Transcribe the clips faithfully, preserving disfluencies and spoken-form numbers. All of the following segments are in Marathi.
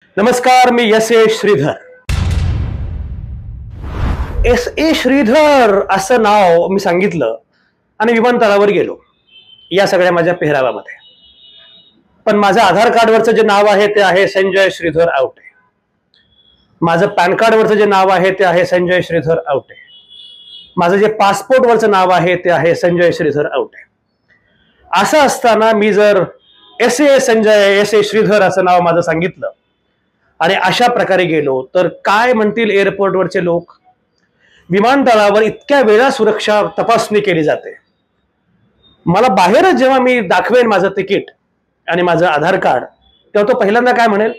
नमस्कार, मी S A Shridhar. S A Shridhar असं नाव मी सांगितलं आणि विमानतळावर गेलो या सगळ्या माझ्या पेहरावामध्ये. पण माझं आधार कार्डवरचं जे नाव आहे ते आहे संजय श्रीधर आवटे. माझं पॅन कार्डवरचं जे नाव आहे ते आहे संजय श्रीधर आवटे. माझं जे पासपोर्टवरचं नाव आहे ते आहे संजय श्रीधर आवटे. असं असताना मी जर S A Sanjay S A Shridhar असं नाव माझं सांगितलं आणि अशा प्रकारे गेलो तर काय म्हणतील एअरपोर्टवरचे लोक? विमानतळावर इतक्या वेळा सुरक्षा तपासणी केली जाते. मला बाहेरच जेव्हा मी दाखवेन माझं तिकीट आणि माझं आधार कार्ड, तेव्हा तो पहिल्यांदा काय म्हणेल?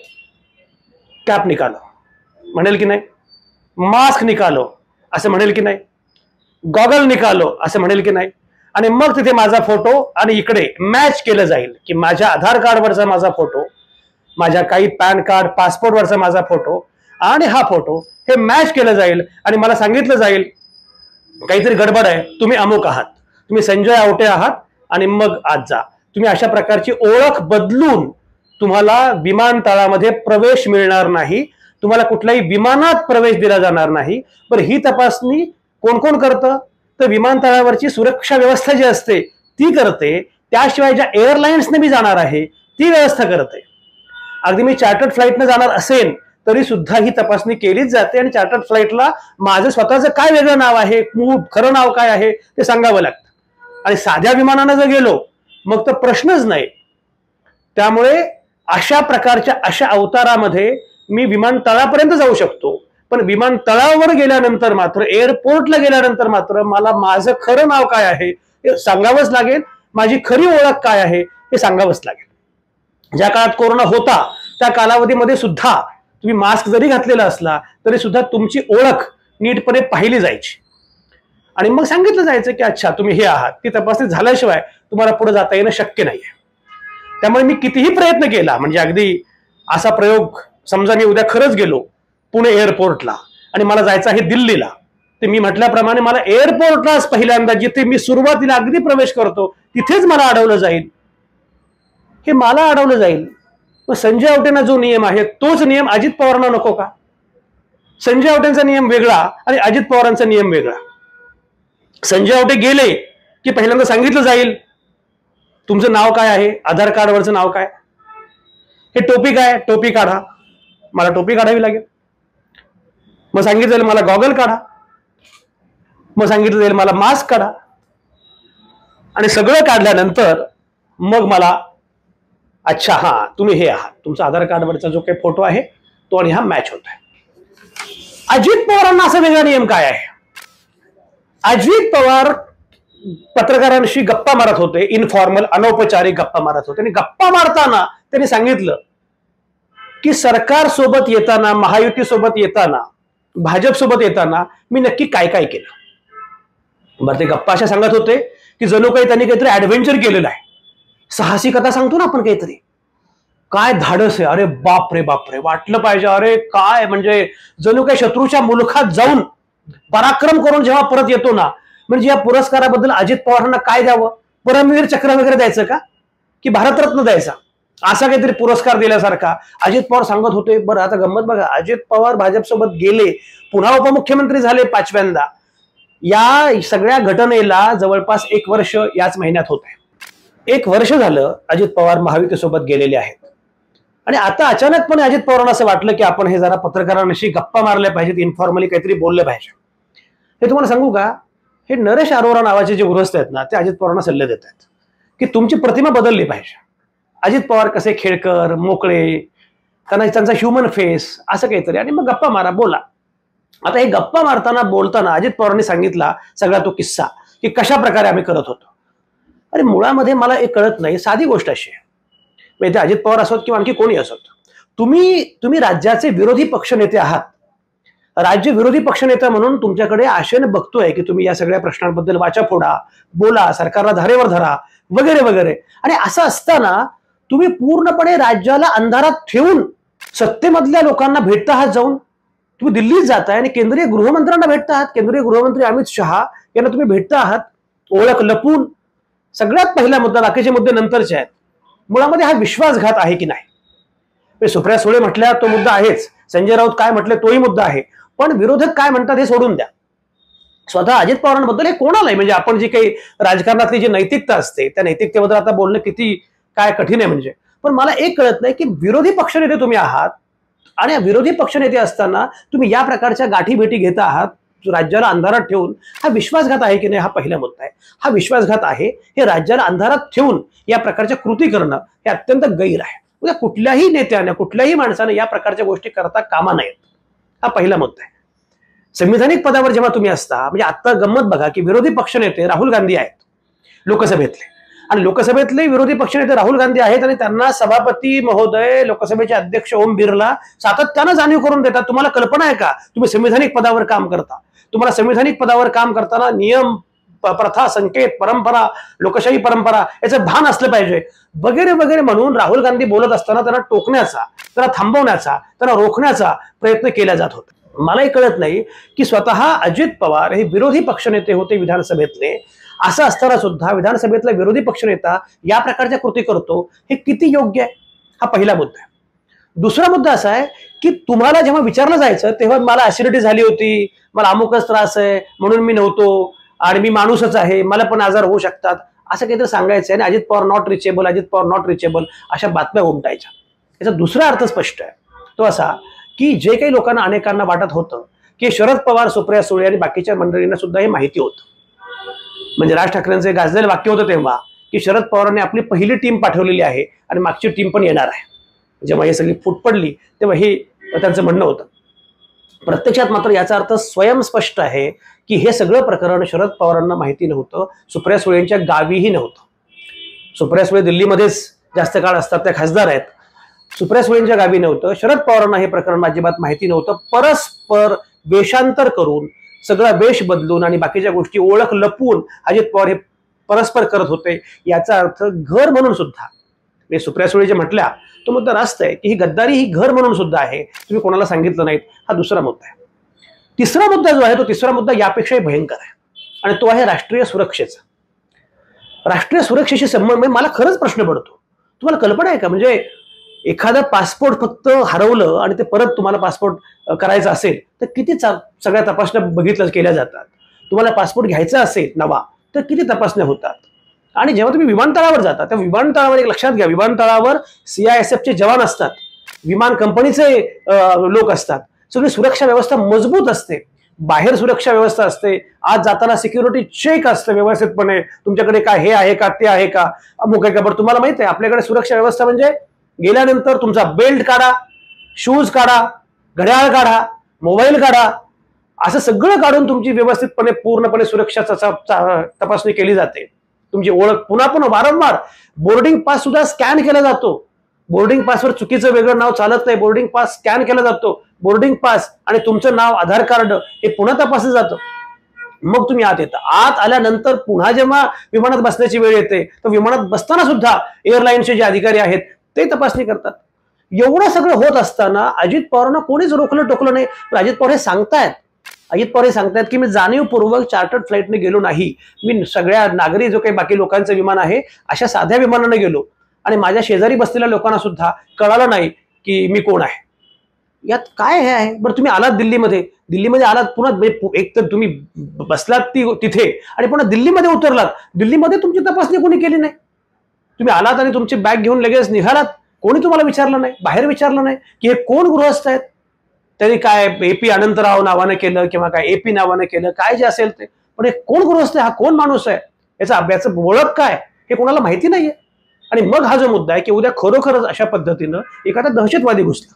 कॅप निकालो म्हणेल की नाही? मास्क निकालो असं म्हणेल की नाही? गॉगल निकालो असं म्हणेल की नाही? आणि मग तिथे माझा फोटो आणि इकडे मॅच केलं जाईल की माझ्या आधार कार्डवरचा माझा फोटो, माझ्या काही पॅन कार्ड पासपोर्टवरचा माझा फोटो आणि हा फोटो हे मॅच केलं जाईल आणि मला सांगितलं जाईल काहीतरी गडबड आहे, तुम्ही अमुक आहात, तुम्ही संजय आवटे आहात आणि मग आज जा. तुम्ही अशा प्रकारची ओळख बदलून तुम्हाला विमानतळामध्ये प्रवेश मिळणार नाही, तुम्हाला कुठल्याही विमानात प्रवेश दिला जाणार नाही. पण ही तपासणी कोण कोण करतं? तर विमानतळावरची सुरक्षा व्यवस्था जी असते ती करते. त्याशिवाय ज्या एअरलाइन्सने मी जाणार आहे ती व्यवस्था करते. अगदी मी चार्टर्ड फ्लाईटने जाणार असेल तरी सुद्धा ही तपासणी केलीच जाते आणि चार्टर्ड फ्लाईटला माझं स्वतःचं काय वेगळं नाव आहे, खरं नाव काय आहे ते सांगावं लागतं. आणि साध्या विमानानं जर गेलो मग तर प्रश्नच नाही. त्यामुळे अशा प्रकारच्या अशा अवतारामध्ये मी विमानतळापर्यंत जाऊ शकतो, पण विमानतळावर गेल्यानंतर मात्र, एअरपोर्टला गेल्यानंतर मात्र मला माझं खरं नाव काय आहे हे सांगावंच लागेल, माझी खरी ओळख काय आहे हे सांगावंच लागेल. ज्या काळात कोरोना होता त्या कालावधीमध्ये सुद्धा तुम्ही मास्क जरी घातलेला असला तरी सुद्धा तुमची ओळख नीटपणे पाहिली जायची आणि मग सांगितलं जायचं की अच्छा तुम्ही हे आहात. ती तपासणी झाल्याशिवाय तुम्हाला पुढे जाता येणं शक्य नाहीये. त्यामुळे मी कितीही प्रयत्न केला, म्हणजे अगदी असा प्रयोग, समजा मी उद्या खरंच गेलो पुणे एअरपोर्टला आणि मला जायचं आहे दिल्लीला, तर मी म्हटल्याप्रमाणे मला एअरपोर्टलाच पहिल्यांदा जिथे मी सुरुवातीला अगदी प्रवेश करतो तिथेच मला अडवलं जाईल. हे मला अडवलं जाईल. मग संजय आवटेंना जो नियम आहे तोच नियम अजित पवारांना नको का? संजय आवटेंचा नियम वेगळा आणि अजित पवारांचा नियम वेगळा. संजय आवटे गेले की पहिल्यांदा सांगितलं जाईल तुमचं नाव काय आहे, आधार कार्डवरचं नाव काय, हे टोपी काय, टोपी काढा, मला टोपी काढावी लागेल. मग सांगितलं जाईल मला गॉगल काढा, मग सांगितलं जाईल मला मास्क काढा आणि सगळं काढल्यानंतर मग मला अच्छा हा तुम्ही हे आहात, तुमचा आधार कार्डवरचा जो काही फोटो आहे तो आणि हा मॅच होत आहे. अजित पवारांना असा वेगळा नियम काय आहे? अजित पवार पत्रकारांशी गप्पा मारत होते, इनफॉर्मल अनौपचारिक गप्पा मारत होते आणि गप्पा मारताना त्यांनी सांगितलं की सरकार सोबत येताना, महायुती सोबत येताना, भाजप सोबत येताना मी नक्की काय काय केलं. बरं, ते गप्पा अशा सांगत होते की जणू काही त्यांनी काहीतरी ऍडव्हेंचर केलेलं आहे, साहसी कथा सांगतो ना आपण काहीतरी, काय धाडस आहे, अरे बाप रे बाप रे, वाटलं पाहिजे अरे काय, म्हणजे जणू काही शत्रूच्या मुलखात जाऊन पराक्रम करून जेव्हा परत येतो ना, म्हणजे या पुरस्काराबद्दल अजित पवारांना काय द्यावं? परमवीर चक्र वगैरे द्यायचं का, की भारतरत्न द्यायचा, असा काहीतरी पुरस्कार दिल्यासारखा अजित पवार सांगत होते. बरं, आता गंमत बघा, अजित पवार भाजपसोबत गेले, पुन्हा उपमुख्यमंत्री झाले पाचव्यांदा. या सगळ्या घटनेला जवळपास एक वर्ष याच महिन्यात होत आहे. एक वर्ष झालं अजित पवार महायुतीसोबत गेलेले आहेत आणि आता अचानकपणे अजित पवारांना असं वाटलं की आपण हे जरा पत्रकारांशी गप्पा मारल्या पाहिजेत, इन्फॉर्मली काहीतरी बोललं पाहिजे. हे तुम्हाला सांगू का, हे नरेश अरोरा नावाचे जे गृहस्थ आहेत ना, ते अजित पवारांना सल्ले देत आहेत की तुमची प्रतिमा बदलली पाहिजे. अजित पवार कसे खेळकर, मोकळे, त्यांना त्यांचा ह्युमन फेस असं काहीतरी, आणि मग गप्पा मारा, बोला. आता हे गप्पा मारताना बोलताना अजित पवारांनी सांगितला सगळा तो किस्सा की कशा प्रकारे आम्ही करत होतो. अरे मुळामध्ये मला एक कळत नाही, साधी गोष्ट अशी आहे, म्हणजे अजित पवार असोत किंवा आणखी कोणी असोत, तुम्ही तुम्ही राज्याचे विरोधी पक्षनेते आहात. राज्य विरोधी पक्षनेता म्हणून तुमच्याकडे आशेने बघतोय की तुम्ही या सगळ्या प्रश्नांबद्दल वाचा फोडा, बोला, सरकारला धारेवर धरा वगैरे वगैरे. आणि असं असताना तुम्ही पूर्णपणे राज्याला अंधारात ठेवून सत्तेमधल्या लोकांना भेटता आहात. जाऊन तुम्ही दिल्लीत जाताय आणि केंद्रीय गृहमंत्र्यांना भेटता आहात, केंद्रीय गृहमंत्री अमित शहा यांना तुम्ही भेटता आहात ओळख लपून. सगळ्यात पहिला मुद्दा, बाकीचे मुद्दे नंतरचे आहेत, मुळामध्ये हा विश्वासघात आहे की नाही. सुप्रिया सुळे म्हटल्या तो मुद्दा आहेच, संजय राऊत काय म्हटले तोही मुद्दा आहे, पण विरोधक काय म्हणतात हे सोडून द्या. स्वतः अजित पवारांबद्दल हे कोणाला, म्हणजे आपण जी काही राजकारणातली जी नैतिकता असते त्या नैतिकतेबद्दल आता बोलणं किती काय कठीण आहे. म्हणजे पण मला एक कळत नाही की विरोधी पक्षनेते तुम्ही आहात आणि विरोधी पक्षनेते असताना तुम्ही या प्रकारच्या गाठी भेटी घेता आहात राज्याला अंधारात ठेवून. हा विश्वासघात आहे की नाही, हा पहिला मुद्दा आहे. हा विश्वासघात आहे. हे राज्याला अंधारात ठेवून या प्रकारच्या कृती करणं हे अत्यंत गैर आहे. उद्या कुठल्याही नेत्याने कुठल्याही माणसाने या प्रकारच्या गोष्टी करता कामा नयेत. हा पहिला मुद्दा आहे. संविधानिक पदावर जेव्हा तुम्ही असता, म्हणजे आता गंमत बघा की विरोधी पक्षनेते राहुल गांधी आहेत लोकसभेतले, आणि लोकसभेतले विरोधी पक्षनेते राहुल गांधी आहेत आणि त्यांना सभापती महोदय लोकसभेचे अध्यक्ष ओम बिर्ला सातत्यानं जाणीव करून देतात. तुम्हाला कल्पना आहे का तुम्ही संविधानिक पदावर काम करता, तुम्हाला संविधानिक पदावर काम करताना नियम प्रथा संकेत परंपरा लोकशाही परंपरा याचं भान असलं पाहिजे वगैरे वगैरे म्हणून राहुल गांधी बोलत असताना त्यांना टोकण्याचा, त्यांना थांबवण्याचा, त्यांना रोखण्याचा प्रयत्न केला जात होता. मलाही कळत नाही की स्वतः अजित पवार हे विरोधी पक्षनेते होते विधानसभेतले, असं असताना सुद्धा विधानसभेतला विरोधी पक्षनेता या प्रकारच्या कृती करतो हे किती योग्य आहे. हा पहिला मुद्दा आहे. दुसरा मुद्दा असा आहे की तुम्हाला जेव्हा विचारलं जायचं तेव्हा मला ऍसिडिटी झाली होती, मला अमुकच त्रास आहे म्हणून मी नव्हतो आणि मी माणूसच आहे, मला पण आजार होऊ शकतात असं काहीतरी सांगायचं आहे आणि Ajit Pawar not reachable, Ajit Pawar not reachable अशा बातम्या उमटायच्या. याचा दुसरा अर्थ स्पष्ट आहे, तो असा की जे काही लोकांना अनेकांना वाटत होतं की शरद पवार सुप्रिया सुळे आणि बाकीच्या मंडळींना सुद्धा हे माहिती होतं. म्हणजे राज ठाकरेंचे गाजलेलं वाक्य होतं तेव्हा की शरद पवारांनी आपली पहिली टीम पाठवलेली आहे आणि मागची टीम पण येणार आहे. जेव्हा हे सगळी फूट पडली तेव्हा हे त्यांचं म्हणणं होतं. प्रत्यक्षात मात्र याचा अर्थ स्वयंस्पष्ट आहे की हे सगळं प्रकरण शरद पवारांना माहिती नव्हतं, सुप्रिया सुळेंच्या गावीही नव्हतं. सुप्रिया सुळे दिल्लीमध्येच जास्त काळ असतात, त्या खासदार आहेत. सुप्रिया सुळेंच्या गावी नव्हतं. शरद पवारांना हे प्रकरण अजिबात माहिती नव्हतं. परस्पर वेषांतर करून, सगळा वेश बदलून आणि बाकीच्या गोष्टी ओळख लपवून अजित पवार हे परस्पर करत होते. याचा अर्थ घर म्हणून सुद्धा, म्हणजे सुप्रिया सुळे जे म्हटल्या तो मुद्दा रास्त आहे की ही गद्दारी ही घर म्हणून सुद्धा आहे, तुम्ही कोणाला सांगितलं नाहीत. हा दुसरा मुद्दा आहे. तिसरा मुद्दा जो आहे तो तिसरा मुद्दा यापेक्षाही भयंकर आहे आणि तो आहे राष्ट्रीय सुरक्षेचा. राष्ट्रीय सुरक्षेशी संबंध मला खरंच प्रश्न पडतो. तुम्हाला कल्पना आहे का, म्हणजे एखादा पासपोर्ट फक्त हरवलं आणि ते परत तुम्हाला पासपोर्ट करायचा असेल तर किती सगळ्या तपासण्या बघितल्या केल्या जातात. तुम्हाला पासपोर्ट घ्यायचा असेल नवा तर किती तपासण्या होतात. आणि जेव्हा तुम्ही विमानतळावर जाता त्या विमानतळावर एक लक्षात घ्या, विमानतळावर सीआयएसएफचे जवान असतात, विमान कंपनीचे लोक असतात, सगळी सुरक्षा व्यवस्था मजबूत असते, बाहेर सुरक्षा व्यवस्था असते, आज जाताना सिक्युरिटी चेक असतं व्यवस्थितपणे, तुमच्याकडे काय हे आहे का ते आहे का अमुक आहे का. बरं तुम्हाला माहित आहे आपल्याकडे सुरक्षा व्यवस्था म्हणजे गेल्यानंतर तुमचा बेल्ट काढा, शूज काढा, घड्याळ काढा, मोबाईल काढा, असं सगळं काढून तुमची व्यवस्थितपणे पूर्णपणे सुरक्षा तपासणी केली जाते. तुमची ओळख पुन्हा पुन्हा वारंवार, बोर्डिंग पास सुद्धा स्कॅन केला जातो. बोर्डिंग पासवर चुकीचं वेगळं नाव चालत नाही, बोर्डिंग पास स्कॅन केला जातो. बोर्डिंग पास आणि तुमचं नाव, आधार कार्ड हे पुन्हा तपासलं जातं. मग तुम्ही आत येता. आत आल्यानंतर पुन्हा जेव्हा विमानात बसण्याची वेळ येते तर विमानात बसताना सुद्धा एअरलाईनचे जे अधिकारी आहेत ते तपासणी करतात. एवढं सगळं होत असताना अजित पवारांना कोणीच रोखलं टोकलं नाही. अजित पवार हे सांगतायत अजित पवार हे सांगतायत की मी जाणीवपूर्वक चार्टर्ड फ्लाईटने गेलो नाही, मी सगळ्या नागरी जो काही बाकी लोकांचं विमान आहे अशा साध्या विमानाने गेलो आणि माझ्या शेजारी बसलेल्या लोकांना सुद्धा कळालं नाही की मी कोण आहे. यात काय हे आहे. बरं तुम्ही आलात दिल्लीमध्ये, दिल्लीमध्ये आलात पुन्हा एक तर तुम्ही बसलात ती तिथे आणि पुन्हा दिल्लीमध्ये उतरलात, दिल्लीमध्ये तुमची तपासणी कोणी केली नाही. तुम्ही आलात आणि तुमची बॅग घेऊन लगेच निघालात, कोणी तुम्हाला विचारलं नाही, बाहेर विचारलं नाही की हे कोण गृहस्थ आहेत, त्यांनी काय एपी अनंतराव नावानं केलं किंवा काय एपी नावानं केलं, काय जे असेल ते, पण हे कोण गृहस्थ आहे, हा कोण माणूस आहे, याचा अभ्यास ओळख काय हे कोणाला माहिती नाहीये. आणि मग हा जो मुद्दा आहे की उद्या खरोखरच अशा पद्धतीनं एखादा दहशतवादी घुसला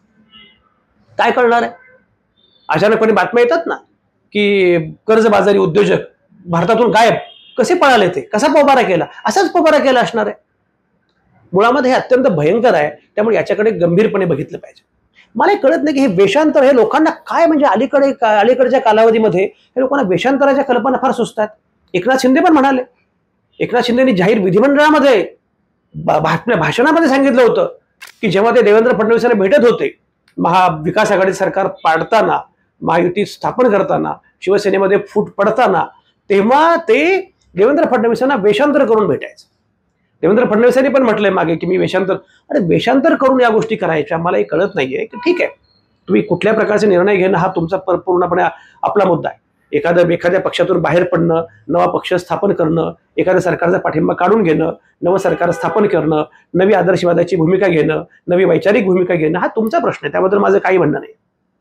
काय करणार आहे. अचानकपणे बातम्या येतात ना की कर्जबाजारी उद्योजक भारतातून गायब, कसे पळाले ते, कसा पोबारा केला, असाच पोबारा केला असणार आहे. मुळामध्ये हे अत्यंत भयंकर आहे, त्यामुळे याच्याकडे गंभीरपणे बघितलं पाहिजे. मला हे कळत नाही की हे वेषांतर हे लोकांना काय, म्हणजे अलीकडे अलीकडच्या कालावधीमध्ये हे लोकांना वेषांतराच्या कल्पना फार सुचतात. एकनाथ शिंदे पण म्हणाले, एकनाथ शिंदेनी जाहीर विधिमंडळामध्ये आपल्या भाषणामध्ये सांगितलं होतं की जेव्हा ते देवेंद्र फडणवीसांना भेटत होते, महाविकास आघाडी सरकार पाडताना, महायुती स्थापन करताना, शिवसेनेमध्ये फूट पडताना, तेव्हा ते देवेंद्र फडणवीसांना वेषांतर करून भेटायचं. देवेंद्र फडणवीसांनी पण म्हटलंय मागे की मी वेषांतर, अरे वेषांतर करून या गोष्टी करायच्या मला हे कळत नाहीये की ठीक आहे, तुम्ही कुठल्या प्रकारचे निर्णय घेणं हा तुमचा पूर्णपणे आपला मुद्दा आहे. एखाद्या एखाद्या पक्षातून बाहेर पडणं, नवा पक्ष स्थापन करणं, एखाद्या सरकारचा पाठिंबा काढून घेणं, नवं सरकार स्थापन करणं, नवी आदर्शवादाची भूमिका घेणं, नवी वैचारिक भूमिका घेणं हा तुमचा प्रश्न आहे, त्याबद्दल माझं काही म्हणणं नाही.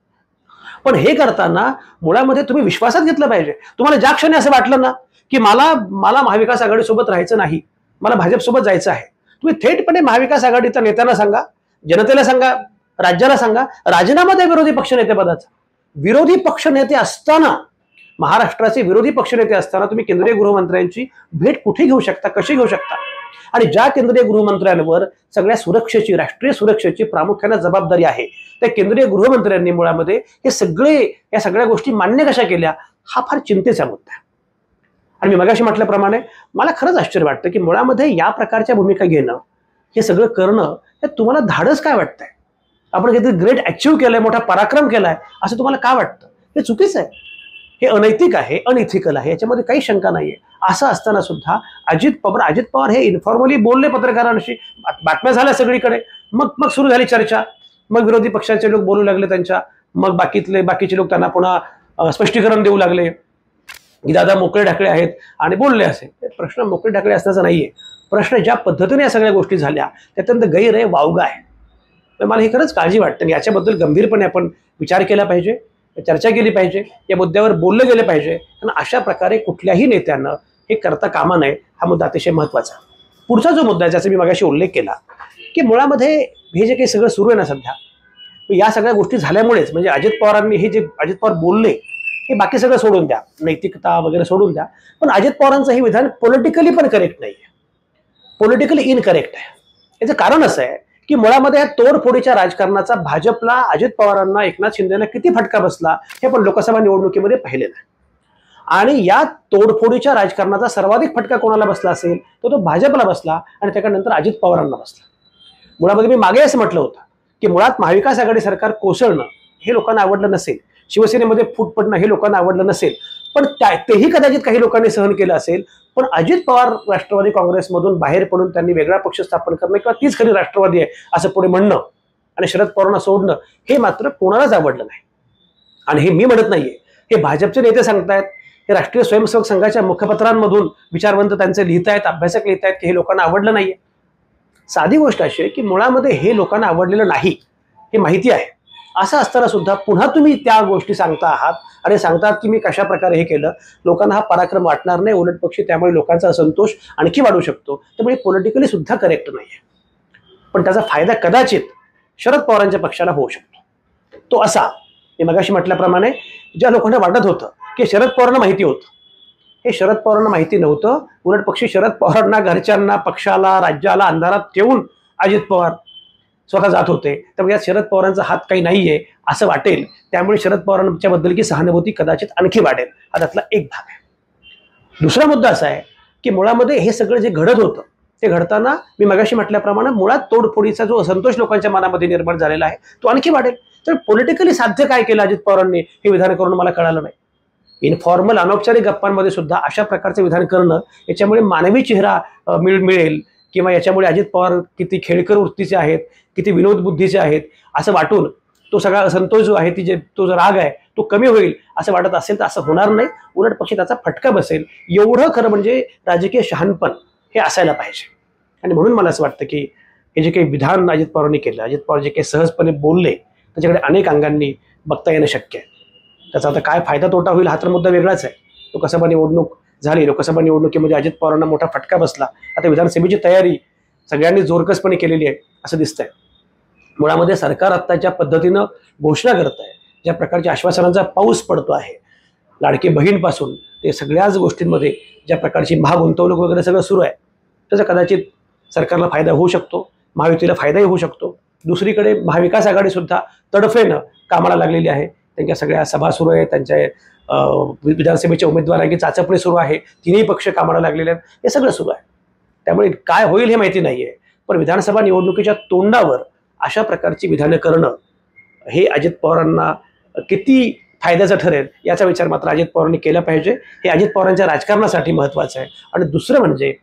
पण हे करताना मुळामध्ये तुम्ही विश्वासात घेतलं पाहिजे. तुम्हाला ज्या क्षणी असं वाटलं ना की मला मला महाविकास आघाडीसोबत राहायचं नाही, मला भाजपसोबत जायचं आहे, तुम्ही थेटपणे महाविकास आघाडीच्या नेत्यांना सांगा, जनतेला सांगा, राज्याला सांगा, राजीनामा द्या विरोधी पक्षनेतेपदाचा. विरोधी पक्षनेते असताना, महाराष्ट्राचे विरोधी पक्षनेते असताना तुम्ही केंद्रीय गृहमंत्र्यांची भेट कुठे घेऊ शकता, कशी घेऊ शकता? आणि ज्या केंद्रीय गृहमंत्र्यांवर सगळ्या सुरक्षेची, राष्ट्रीय सुरक्षेची प्रामुख्याने जबाबदारी आहे, त्या केंद्रीय गृहमंत्र्यांनी मुळामध्ये हे सगळे या सगळ्या गोष्टी मान्य कशा केल्या, हा फार चिंतेचा मुद्दा आहे. आणि मी मगाशी म्हटल्याप्रमाणे मला खरंच आश्चर्य वाटतं की मुळामध्ये या प्रकारच्या भूमिका घेणं, हे सगळं करणं, हे तुम्हाला धाडस काय वाटतंय? आपण काहीतरी ग्रेट अचीव्ह केलंय, मोठा पराक्रम केलाय असं तुम्हाला का वाटतं? हे चुकीचं आहे, हे अनैतिक आहे, अनइथिकल आहे, याच्यामध्ये काही शंका नाहीये. असं असताना सुद्धा अजित पवार अजित पवार हे इन्फॉर्मली बोलले पत्रकारांशी, बातम्या झाल्या सगळीकडे, मग मग सुरू झाली चर्चा, मग विरोधी पक्षाचे लोक बोलू लागले त्यांच्या, मग बाकीतले बाकीचे लोक त्यांना पुन्हा स्पष्टीकरण देऊ लागले की दादा मोकळे ढाकळे आहेत आणि बोलले असे. प्रश्न मोकळे ढाकळे असण्याचा नाहीये, प्रश्न ज्या पद्धतीने या सगळ्या गोष्टी झाल्या ते अत्यंत गैर आहे, वावगा आहे. तर मला हे खरंच काळजी वाटते, याच्याबद्दल गंभीरपणे आपण विचार केला पाहिजे, चर्चा केली पाहिजे, या मुद्द्यावर बोललं गेलं पाहिजे. आणि अशा प्रकारे कुठल्याही नेत्यानं हे करता कामा नये, हा मुद्दा अतिशय महत्त्वाचा. पुढचा जो मुद्दा आहे ज्याचा मी मगाशी उल्लेख केला की मुळामध्ये हे जे काही सगळं सुरू आहे ना सध्या, या सगळ्या गोष्टी झाल्यामुळेच, म्हणजे अजित पवारांनी हे जे अजित पवार बोलले हे बाकी सगळं सोडून द्या, नैतिकता वगैरे सोडून द्या, पण अजित पवारांचं हे विधान पॉलिटिकली पण करेक्ट नाही आहे, पॉलिटिकली इनकरेक्ट आहे. याचं कारण असं आहे की मुळामध्ये या तोडफोडीच्या राजकारणाचा भाजपला, अजित पवारांना, एकनाथ शिंदेना किती फटका बसला हे आपण लोकसभा निवडणुकीमध्ये पाहिलेलं आहे. आणि या तोडफोडीच्या राजकारणाचा सर्वाधिक फटका कोणाला बसला असेल तर तो भाजपला बसला आणि त्याच्यानंतर अजित पवारांना बसला. मुळामध्ये मी मागे असं म्हटलं होतं की मुळात महाविकास आघाडी सरकार कोसळणं हे लोकांना आवडलं नसेल, शिवसेनेमध्ये फूट पडणं हे लोकांना आवडलं नसेल, पण तेही कदाचित काही लोकांनी सहन केलं असेल. पण अजित पवार राष्ट्रवादी काँग्रेसमधून बाहेर पडून त्यांनी वेगळा पक्ष स्थापन करणं किंवा तीच खरी राष्ट्रवादी आहे असं पुढे म्हणणं आणि शरद पवारांना सोडणं हे मात्र कोणालाच आवडलं नाही. आणि हे मी म्हणत नाहीये, हे भाजपचे नेते सांगतायत, हे राष्ट्रीय स्वयंसेवक संघाच्या मुखपत्रांमधून विचारवंत त्यांचे लिहितायत, अभ्यासक लिहितायत की हे लोकांना आवडलं नाहीये. साधी गोष्ट अशी आहे की मुळामध्ये हे लोकांना आवडलेलं नाही हे माहिती आहे. असं असताना सुद्धा पुन्हा तुम्ही त्या गोष्टी सांगता आहात आणि सांगतात की मी कशा प्रकारे हे केलं, लोकांना हा पराक्रम वाटणार नाही, उलट पक्षी त्यामुळे लोकांचा असंतोष आणखी वाढू शकतो. त्यामुळे पॉलिटिकली सुद्धा करेक्ट नाहीये, पण त्याचा फायदा कदाचित शरद पवारांच्या पक्षाला होऊ शकतो. तो असा, मी मगाशी म्हटल्याप्रमाणे ज्या लोकांना वाटत होतं की शरद पवारांना माहिती होतं, हे शरद पवारांना माहिती नव्हतं, उलट पक्षी शरद पवारांना, घरच्यांना, पक्षाला, राज्याला अंधारात ठेवून अजित पवार स्वतः जात होते. त्यामुळे यात शरद पवारांचा हात काही नाहीये असं वाटेल, त्यामुळे शरद पवारांच्या बद्दल की सहानुभूती कदाचित आणखी वाढेल, हा त्यातला एक भाग आहे. दुसरा मुद्दा असा आहे की मुळामध्ये हे सगळं जे घडत होतं ते घडताना मी मगाशी म्हटल्याप्रमाणे मुळात तोडफोडीचा जो असंतोष लोकांच्या मनामध्ये निर्माण झालेला आहे तो आणखी वाढेल. तर पॉलिटिकली साध्य काय केलं अजित पवारांनी हे विधान करून मला कळालं नाही. इनफॉर्मल अनौपचारिक गप्पांमध्ये सुद्धा अशा प्रकारचं विधान करणं, याच्यामुळे मानवी चेहरा मिळ मिळेल किंवा याच्यामुळे अजित पवार किती खेळकर वृत्तीचे आहेत, किती विनोद बुद्धीचे आहेत असं वाटून तो सगळा असंतोष जो आहे, ती जे तो जो राग आहे तो कमी होईल असं वाटत असेल तर असं होणार नाही, उलट पक्षी त्याचा फटका बसेल. एवढं खरं म्हणजे राजकीय शहाणपण हे असायला पाहिजे. आणि म्हणून मला असं वाटतं की हे जे काही विधान अजित पवारांनी केलं, अजित पवार जे काही सहजपणे बोलले, त्याच्याकडे अनेक अंगांनी बघता येणं शक्य आहे. त्याचा आता काय फायदा तोटा होईल हा तर मुद्दा वेगळाच आहे. लोकसभा निवडणूक झाली, लोकसभा निवडणुकीमध्ये अजित पवारांना मोठा फटका बसला, आता विधानसभेची तयारी सगळ्यांनी जोरकसपणे केलेली आहे असं दिसतंय. मुळामध्ये सरकार आत्ता ज्या पद्धतीनं घोषणा करत आहे, ज्या प्रकारच्या आश्वासनांचा पाऊस पडतो आहे, लाडकी बहीणपासून ते सगळ्याच गोष्टींमध्ये ज्या प्रकारची महागुंतवणूक वगैरे सगळं सुरू आहे, त्याचा कदाचित सरकारला फायदा होऊ शकतो, महायुतीला फायदाही होऊ शकतो. दुसरीकडे महाविकास आघाडी सुद्धा तडफेनं कामाला लागलेली आहे. त्यांच्या सगळ्या सभा सुरू आहेत, त्यांच्या विधानसभेच्या उमेदवारांची चाचपणी सुरू आहे, तिन्ही पक्ष कामाला लागलेले आहेत, हे सगळं सुरू आहे. त्यामुळे काय होईल हे माहिती नाहीये, पण विधानसभा निवडणुकीच्या तोंडावर अशा प्रकारची विधानं करणं हे अजित पवारांना किती फायद्याचं ठरेल याचा विचार मात्र अजित पवारांनी केला पाहिजे. हे अजित पवारांच्या राजकारणासाठी महत्त्वाचं आहे. आणि दुसरं म्हणजे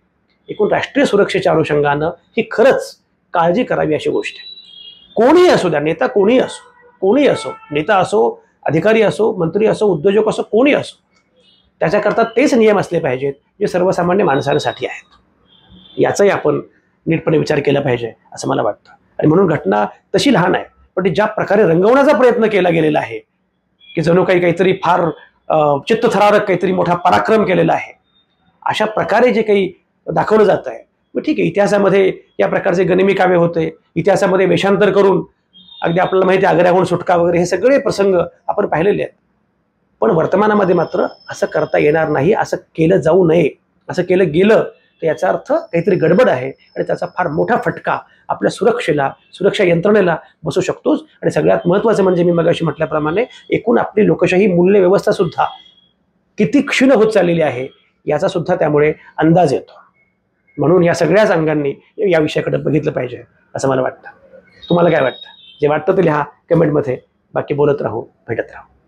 एकूण राष्ट्रीय सुरक्षेच्या अनुषंगानं ही खरंच काळजी करावी अशी गोष्ट आहे. कोणीही असो द्या, नेता कोणीही असो, कोणीही असो, नेता असो, अधिकारी असो, मंत्री असो, उद्योजक असो, कोणी असो, त्याच्याकरता तेच नियम असले पाहिजेत जे सर्वसामान्य माणसांसाठी आहेत. याचाही आपण नीटपणे विचार केला पाहिजे असं मला वाटतं. आणि म्हणून घटना तशी लहान आहे, पण ती ज्या प्रकारे रंगवण्याचा प्रयत्न केला गेलेला आहे की जणू काही काहीतरी फार चित्तथरारक काहीतरी मोठा पराक्रम केलेला आहे, अशा प्रकारे जे काही दाखवलं जात आहे, मग ठीक आहे, इतिहासामध्ये या प्रकारचे गनिमी काव्य होते, इतिहासामध्ये वेषांतर करून अगदी आपल्याला माहिती आहे आग्र्याहून सुटका वगैरे हे सगळे प्रसंग आपण पाहिलेले आहेत. पण वर्तमानामध्ये मात्र असं करता येणार नाही, असं केलं जाऊ नये. असं केलं गेलं तर याचा अर्थ काहीतरी गडबड आहे आणि त्याचा फार मोठा फटका आपल्या सुरक्षेला, सुरक्षा यंत्रणेला बसू शकतोच. आणि सगळ्यात महत्त्वाचं म्हणजे मी मगाशी म्हटल्याप्रमाणे एकूण आपली लोकशाही मूल्य व्यवस्था सुद्धा किती क्षीण होत चाललेली आहे याचा सुद्धा त्यामुळे अंदाज येतो. म्हणून या सगळ्याच अंगांनी या विषयाकडे बघितलं पाहिजे असं मला वाटतं. तुम्हाला काय वाटतं? जे वाटतं ते लिहा कमेंटमध्ये. बाकी बोलत राहू, भेटत राहू.